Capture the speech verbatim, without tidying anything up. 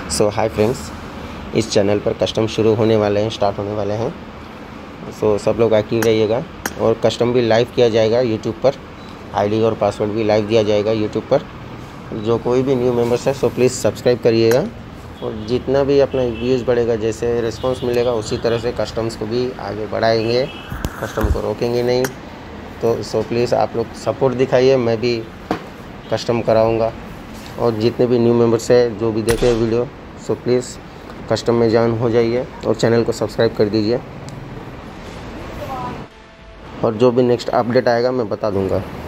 सो hi friends, इस channel पर custom शुरू होने वाले हैं, स्टार्ट होने वाले हैं। सो so, सब लोग एक्टिव रहिएगा और कस्टम भी लाइव किया जाएगा यूट्यूब पर। आईडी और पासवर्ड भी लाइव दिया जाएगा यूट्यूब पर। जो कोई भी न्यू मेंबर्स है सो प्लीज़ सब्सक्राइब करिएगा और जितना भी अपना व्यूज़ बढ़ेगा, जैसे रिस्पांस मिलेगा उसी तरह से कस्टम्स को भी आगे बढ़ाएंगे, कस्टम को रोकेंगे नहीं। तो सो प्लीज़ आप लोग सपोर्ट दिखाइए, मैं भी कस्टम कराऊंगा। और जितने भी न्यू मेंबर्स हैं जो भी देखे वीडियो, सो प्लीज़ कस्टम में ज्वाइन हो जाइए और चैनल को सब्सक्राइब कर दीजिए। और जो भी नेक्स्ट अपडेट आएगा मैं बता दूंगा।